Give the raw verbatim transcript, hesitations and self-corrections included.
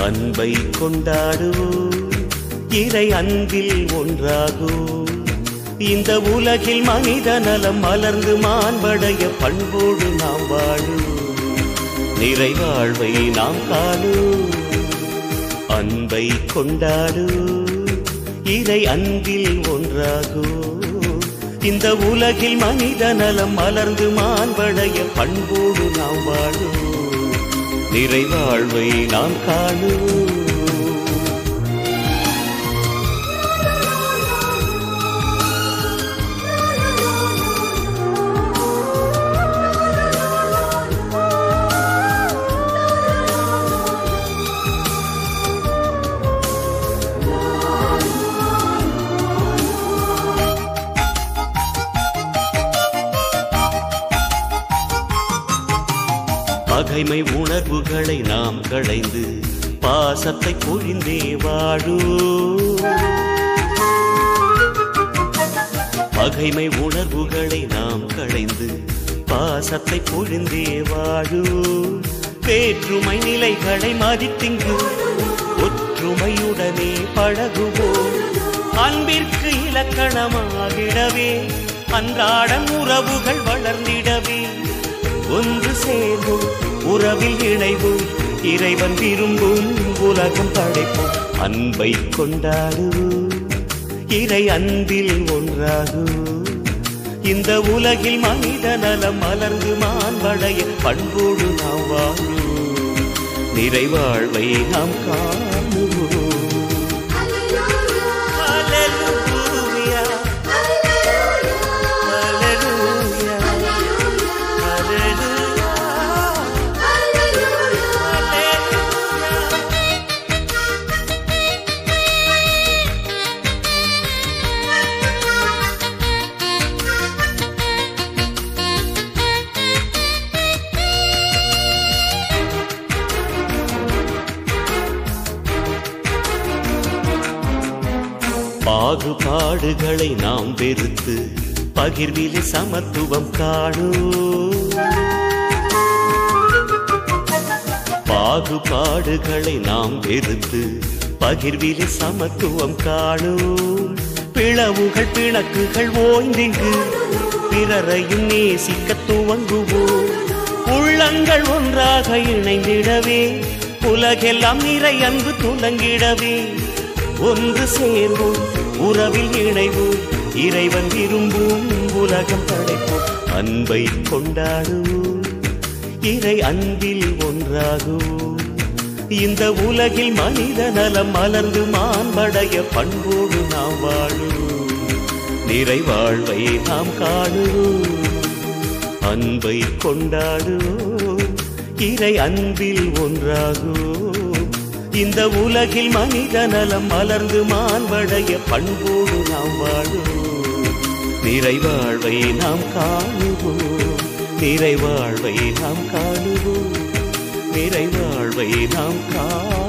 அன்பை கொண்டாடுவோம், இறை அன்பில் ஒன்றாகுவோம். இந்த உலகில் மனித நலம் மலர்ந்து மாண்படைய பண்போடு நாம் வாழுவோம், நிறைவாழ்வை நாம் காணுவோம். அன்பை கொண்டாடுவோம், இறை அன்பில் ஒன்றாகுவோம். இந்த உலகில் மனித நலம் மலர்ந்து மாண்படைய பண்போடு நாம் வாழுவோம், நிறைவாழ்வை நாம் காணுவோம். பகைமை உணர்வுகளை நாம் களைந்து பாசத்தை பொழிந்தே வாழுவோம். பகைமை உணர்வுகளை நாம் களைந்து பாசத்தை பொழிந்தே வாழுவோம். வேற்றுமை நிலைகளை மதித்திங்கு ஒற்றுமையுடனே பழகுவோம். அன்பிற்கு இலக்கணமாகிடவே அன்றாடம் உறவுகள் வளர்ந்திடவே ஒன்று சேர்வோம், உறவில் இணைவோம், இறைவன் விரும்பும் உலகம் படைப்போம். அன்பை கொண்டாடுவோம், இறை அன்பில் ஒன்றாகுவோம். இந்த உலகில் மனித நலம் மலர்ந்து மாண்படைய பண்போடு நாம் வாழுவோம், நிறைவாழ்வை நாம் காணுவோம். பாகுபாடுகளை நாம் வெறுத்து பகிர்விலே சமத்துவம் காணுவோம். பாகுபாடுகளை நாம் வெறுத்து பகிர்விலே சமத்துவம் காணுவோம். பிளவுகள் பிணக்குகள் ஓய்ந்திங்கு பிறரையும் நேசிக்க துவங்குவோம். உள்ளங்கள் ஒன்றாக இணைந்திடவே உலகெல்லாம் நிறை அன்பு துலங்கிடவே ஒன்று சேர்வோம், உறவில் இணைவோம், இறைவன் விரும்பும் உலகம் படைப்போம். அன்பை கொண்டாடுவோம், இறை அன்பில் ஒன்றாகுவோம். இந்த உலகில் மனித நலம் மலர்ந்து மாண்படைய பண்போடு நாம் வாழுவோம், நிறைவாழ்வை நாம் காணுவோம். அன்பை கொண்டாடுவோம், இறை அன்பில் ஒன்றாகுவோம். இந்த உலகில் மனித நலம் மலர்ந்து மாண்படைய பண்போடு நாம் வாழுவோம், நிறைவாழ்வை நாம் காணுவோம், நிறைவாழ்வை நாம் காணுவோம், நிறைவாழ்வை நாம் காணுவோம்.